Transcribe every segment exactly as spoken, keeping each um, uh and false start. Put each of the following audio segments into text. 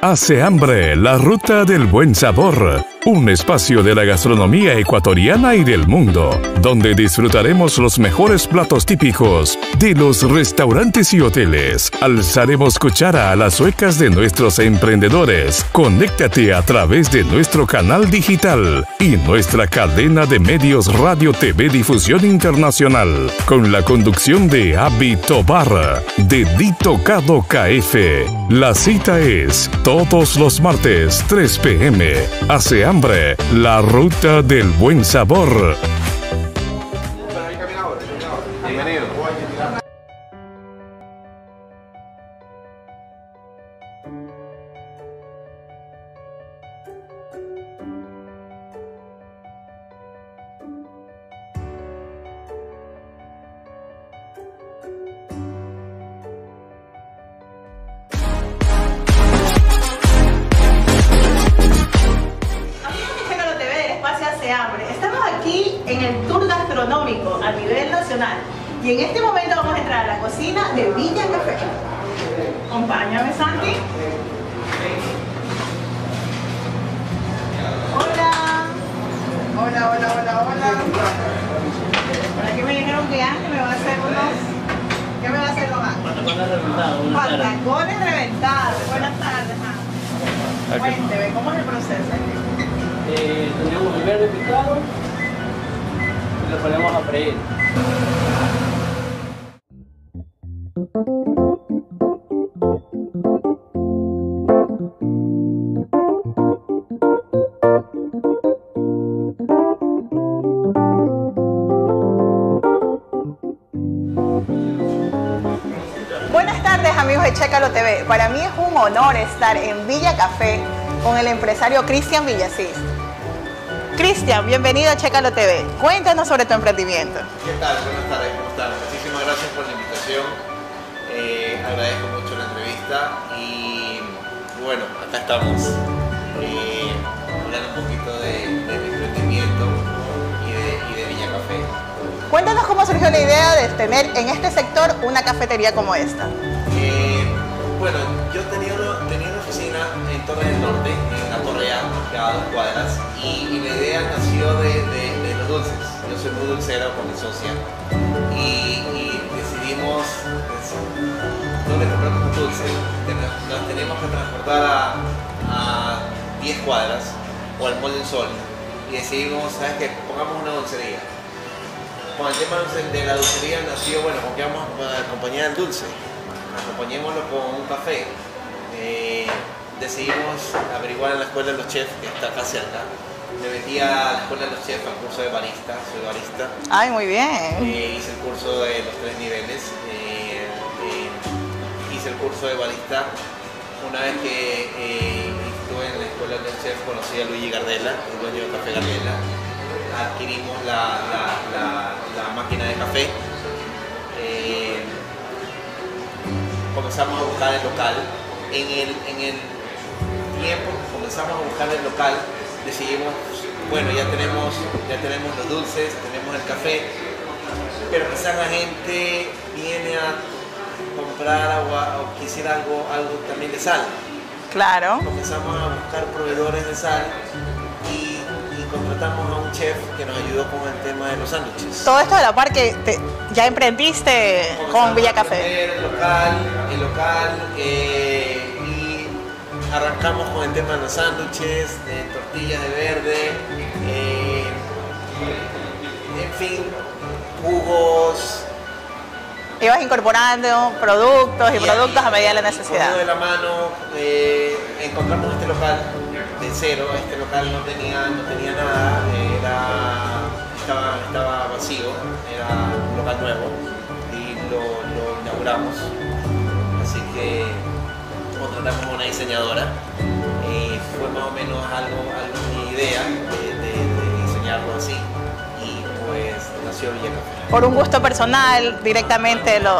Hace hambre, la ruta del buen sabor. Un espacio de la gastronomía ecuatoriana y del mundo, donde disfrutaremos los mejores platos típicos de los restaurantes y hoteles. Alzaremos cuchara a las suecas de nuestros emprendedores. Conéctate a través de nuestro canal digital y nuestra cadena de medios Radio T V Difusión Internacional, con la conducción de Abby Tobar, de Ditocado K F. La cita es todos los martes, tres p m Hace hambre, la ruta del buen sabor. Bienvenido. Estamos aquí en el tour gastronómico a nivel nacional y en este momento vamos a entrar a la cocina de Villa Café. Acompáñame, Santi. Hola. Hola, hola, hola, hola. Por aquí me dijeron que Ángel me va a hacer unos... ¿Qué me va a hacer nomás? Patacones reventados. Patacones reventados. Buenas tardes, Ángel. Cuénteme, ¿cómo es el proceso? Eh, tenemos el verde picado y lo ponemos a freír. Buenas tardes, amigos de Chécalo T V. Para mí es un honor estar en Villa Café con el empresario Cristian Villasís. Cristian, bienvenido a Chécalo T V. Cuéntanos sobre tu emprendimiento. ¿Qué tal? Buenas tardes, ¿cómo están? Muchísimas gracias por la invitación. Eh, agradezco mucho la entrevista y bueno, acá estamos eh, hablando un poquito de, de mi emprendimiento y de, y de Villa Café. Cuéntanos cómo surgió la idea de tener en este sector una cafetería como esta. Eh, bueno, yo tenía una, tenía una oficina en Torre del Norte, en la Torre A, que a dos cuadras, y, y la idea nació de, de, de los dulces. Yo soy muy dulcero con mi socia y, y decidimos, pues, ¿dónde compramos un dulce? Nos teníamos que transportar a, a diez cuadras o al Mall del Sol y decidimos, ¿sabes qué? Pongamos una dulcería. Con el tema de la dulcería nació, bueno, ¿con qué vamos a acompañar el dulce? Acompañémoslo con un café. Eh, decidimos averiguar en la escuela de los chefs, que está acá cerca. Me metí a la escuela de los chefs al curso de barista, soy barista. Ay, muy bien. Eh, hice el curso de los tres niveles. Eh, eh, hice el curso de barista. Una vez que eh, estuve en la escuela de los chefs, conocí a Luigi Gardella, el dueño del Café Gardella. Adquirimos la, la, la, la máquina de café. Eh, comenzamos a buscar el local. En el, en el tiempo que comenzamos a buscar el local, decidimos, bueno, ya tenemos, ya tenemos los dulces, tenemos el café, pero quizás la gente viene a comprar agua o quisiera algo, algo también de sal. Claro. Comenzamos a buscar proveedores de sal y, y contratamos a un chef que nos ayudó con el tema de los sándwiches. Todo esto de la par que te, ya emprendiste con Villa Café. El local, el local eh, y arrancamos con el tema de los sándwiches, de tortillas de verde, eh, en fin, jugos. Ibas incorporando productos y, y productos a medida de la necesidad. De la mano, eh, encontramos este local de cero. Este local no tenía, no tenía nada, era, estaba, estaba vacío, era un local nuevo y lo, lo inauguramos. Así que contratamos a una diseñadora. Eh, fue más o menos algo, algo mi idea de, de, de diseñarlo así. Pues nació Villa Café. Por un gusto personal, directamente lo...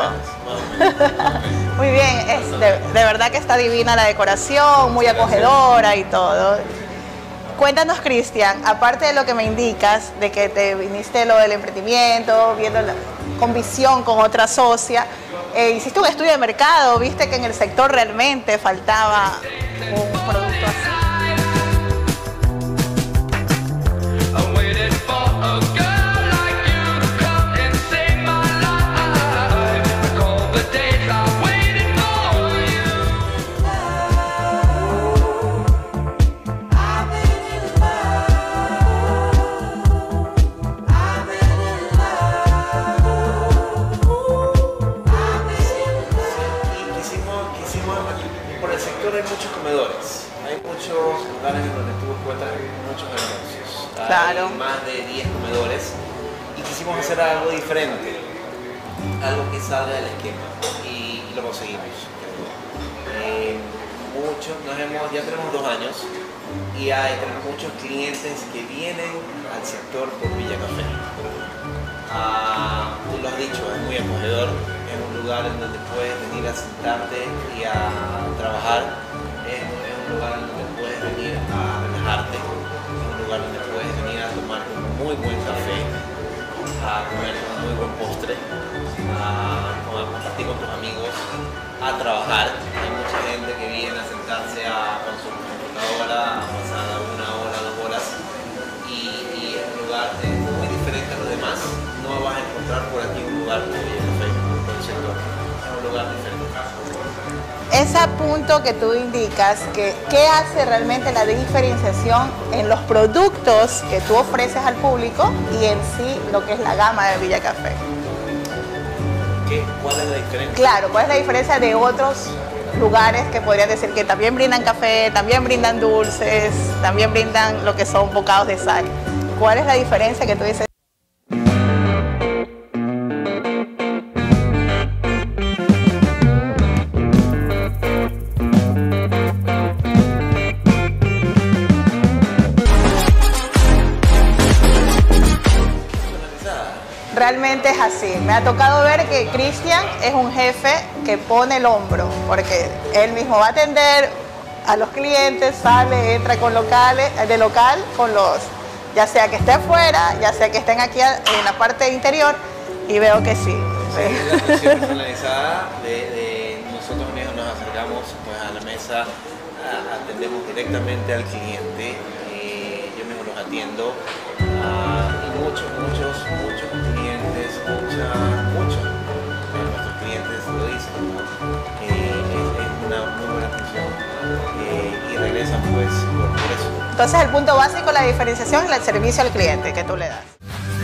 Muy bien, es de, de verdad que está divina la decoración, muy acogedora y todo. Cuéntanos, Cristian, aparte de lo que me indicas, de que te viniste lo del emprendimiento, viendo la, con visión con otra socia, eh, hiciste un estudio de mercado, viste que en el sector realmente faltaba un producto así. Hay muchos comedores, hay muchos lugares en donde tú encuentras muchos anuncios. Claro. Hay más de diez comedores y quisimos hacer algo diferente, algo que salga del esquema y, y lo conseguimos. Eh, muchos, nos hemos, ya tenemos dos años y hay, tenemos muchos clientes que vienen al sector por Villa Café. Ah, tú lo has dicho, es muy acogedor, es un lugar en donde puedes venir a sentarte y a trabajar, es, es un lugar en donde puedes venir a relajarte, es un lugar donde puedes venir a tomar un muy buen café, a comer un muy buen postre, a, a compartir con tus amigos, a trabajar. Hay mucha gente que viene a sentarse a, con su computadora, a pasar una hora, dos horas y, y es un lugar de, muy diferente a los demás. No vas a encontrar por aquí un lugar como Villa Café, por el sector. Es un lugar diferente. Ese punto que tú indicas, que ¿qué hace realmente la diferenciación en los productos que tú ofreces al público y en sí lo que es la gama de Villa Café? ¿Qué? ¿Cuál es la diferencia? Claro, ¿cuál es la diferencia de otros lugares que podrían decir que también brindan café, también brindan dulces, también brindan lo que son bocados de sal? ¿Cuál es la diferencia que tú dices? Realmente es así. Me ha tocado ver que Cristian es un jefe que pone el hombro, porque él mismo va a atender a los clientes, sale, entra con locales, de local con los, ya sea que esté afuera, ya sea que estén aquí en la parte interior, y veo que sí. Sí, la atención personalizada de, de nosotros mismos nos acercamos pues, a la mesa, a, atendemos directamente al cliente, eh, yo mismo los atiendo. Uh, y muchos, muchos, muchos clientes, muchas, muchos de nuestros clientes lo dicen, ¿no? Que es, es una muy buena atención eh, y regresan pues por, por eso. Entonces el punto básico, la diferenciación es el servicio al cliente que tú le das.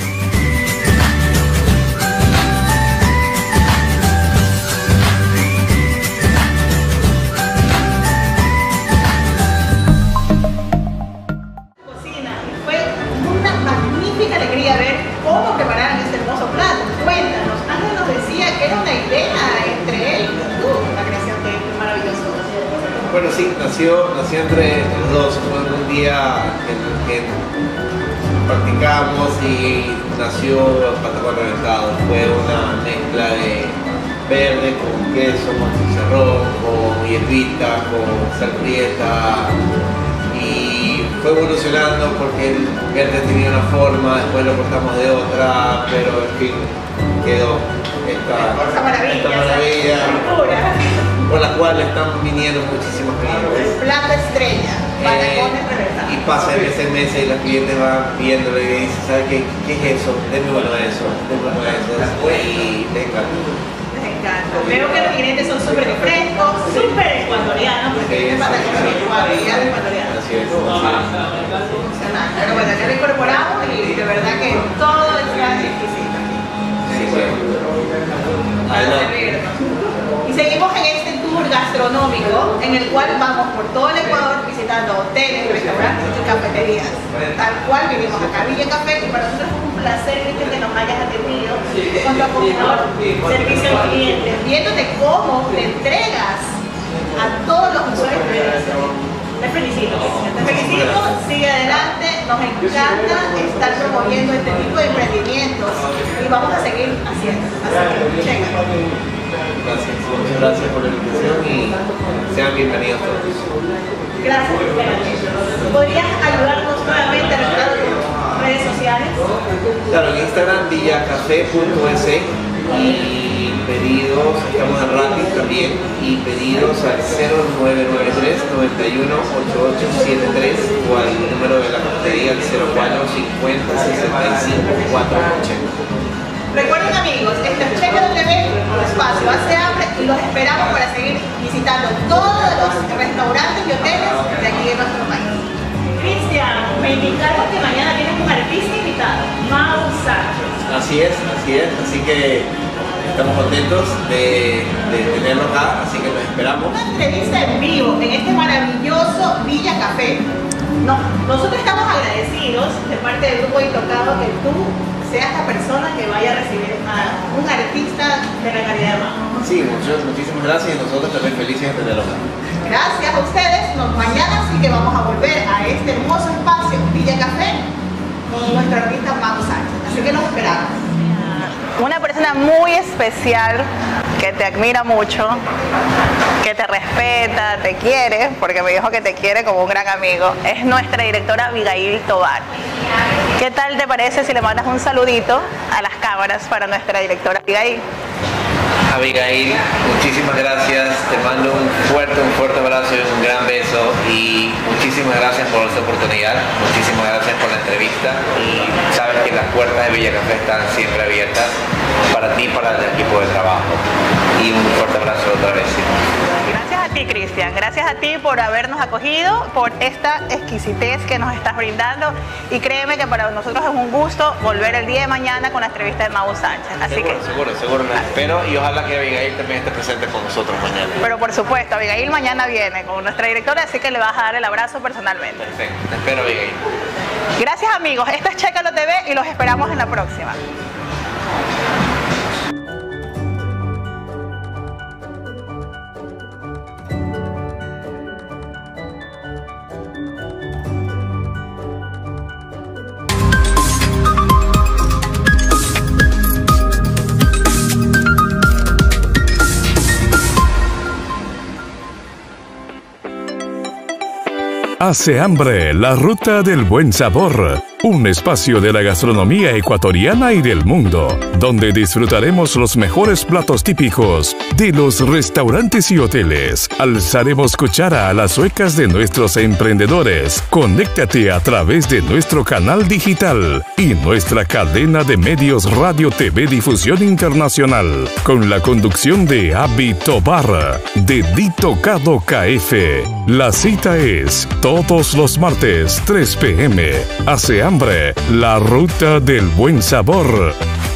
Alegría ver cómo prepararon este hermoso plato. Cuéntanos, Ángel nos decía que era una idea entre él y tú, la creación de este maravilloso. Bueno, sí, nació, nació entre los dos. Fue un día que, que practicamos y nació patacón reventado. Fue una mezcla de verde con queso, con chicharrón, con hierbita, con sal prieta. Y fue evolucionando porque el verde tenía una forma, después lo cortamos de otra, pero en fin, quedó esta, esta maravilla, esta maravilla por la cual están viniendo muchísimos clientes. El plato estrella, patacones reversados. Y pasa de mes en mes y los clientes van viéndolo y dicen, ¿sabes qué, qué es eso? Denme uno de eso, denme uno de eso. Y les encanta. Les encanta. Veo que los clientes son súper frescos, súper ecuatorianos, porque tienen patacones ecuatorianos. Así es. Pero bueno, ya lo incorporamos y de verdad que todo está exquisito. Sí, sí. Para servirnos. Y seguimos en este tour gastronómico en el cual vamos por todo el Ecuador visitando hoteles, restaurantes y cafeterías. Tal cual vinimos acá a Villa Café y para nosotros es un placer que nos hayas atendido con tu acogedor servicio al cliente, viéndote cómo le entregas a todos los usuarios que vienen. Te felicito, te felicito, sigue adelante, nos encanta estar promoviendo este tipo de emprendimientos y vamos a seguir haciendo. Así que, checa. Gracias, muchas gracias por la invitación y sean bienvenidos todos. Gracias, ¿podrías ayudarnos nuevamente a recordar tus redes sociales? Claro, en Instagram villacafé punto es y pedidos, estamos en Rappi también, y pedidos al cero nueve nueve tres, nueve uno, ocho ocho siete tres o al número de la cafetería al cero cuatro cincuenta, sesenta y cinco, cuatro ochenta. Recuerden amigos, este es Chécalo T V, un espacio hace hambre y los esperamos para seguir visitando todos los restaurantes y hoteles de aquí de nuestro país. Cristian, me indicaron que mañana tienes un artista invitado, Mau Sánchez. Así es, así es, así que estamos contentos de, de tenerlo acá, así que los esperamos. Una entrevista en vivo en este maravilloso Villa Café. No, nosotros estamos agradecidos de parte del grupo Intocado que tú seas la persona que vaya a recibir a un artista de la calidad de Mau. Sí, muchas, muchísimas gracias y nosotros también felices de tenerlo acá. Gracias a ustedes, nos, mañana sí que vamos a volver a este hermoso espacio Villa Café con nuestro artista Mau Sánchez, así que nos esperamos. Una persona muy especial que te admira mucho, que te respeta, te quiere, porque me dijo que te quiere como un gran amigo, es nuestra directora Abigail Tobar. ¿Qué tal te parece si le mandas un saludito a las cámaras para nuestra directora Abigail? Abigail, muchísimas gracias, te mando un fuerte, un fuerte abrazo y un gran beso y muchísimas gracias por esta oportunidad, muchísimas gracias por la entrevista y sabes que las puertas de Villa Café están siempre abiertas para ti y para el equipo de trabajo y un fuerte abrazo otra vez. Gracias a ti, Cristian, gracias a ti por habernos acogido, por esta exquisitez que nos estás brindando y créeme que para nosotros es un gusto volver el día de mañana con la entrevista de Mau Sánchez. Así seguro, que, seguro, seguro, la espero y ojalá que Abigail también esté presente con nosotros mañana. Pero por supuesto, Abigail mañana viene con nuestra directora, así que le vas a dar el abrazo personalmente. Perfecto, te espero Abigail. Gracias amigos, esto es Chécalo T V y los esperamos en la próxima. Hace hambre, la ruta del buen sabor. Un espacio de la gastronomía ecuatoriana y del mundo, donde disfrutaremos los mejores platos típicos de los restaurantes y hoteles. Alzaremos cuchara a las suecas de nuestros emprendedores. Conéctate a través de nuestro canal digital y nuestra cadena de medios Radio T V Difusión Internacional, con la conducción de Abi Tobar, de Ditocado K F. La cita es todos los martes, tres p m Hace hambre, la ruta del buen sabor.